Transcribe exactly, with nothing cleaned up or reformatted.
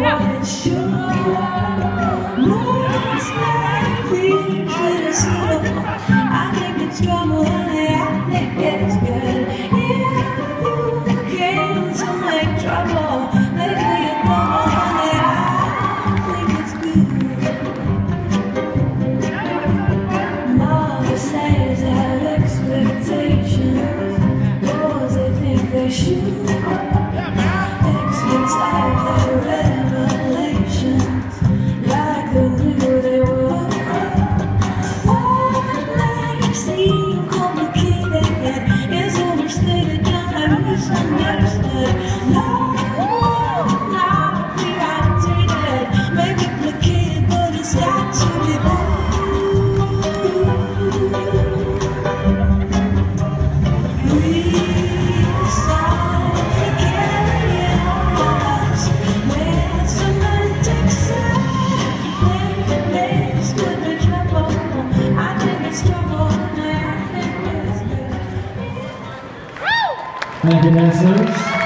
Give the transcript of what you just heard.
Trouble, honey, I think it's good. If you came to make trouble, make me a bubble, honey, I think it's good. Mama says have expectations, boys they think they should. Experts have their revelations, like they knew they would. Misunderstood. No, not created, maybe complicated, but it's got to be we start carrying us with semantic sense. When it's good to trouble, I think it's trouble, and I think it's good. Thank you, dancers.